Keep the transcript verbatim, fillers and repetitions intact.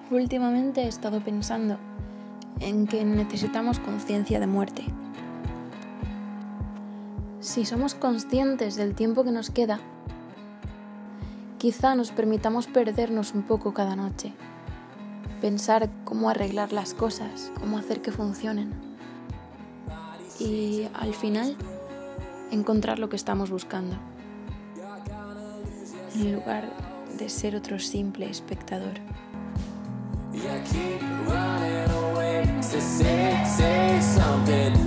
Últimamente he estado pensando en que necesitamos conciencia de muerte. Si somos conscientes del tiempo que nos queda, quizá nos permitamos perdernos un poco cada noche, pensar cómo arreglar las cosas, cómo hacer que funcionen y al final encontrar lo que estamos buscando, en lugar de ser otro simple espectador. Yeah, keep running away. Say, say, say something.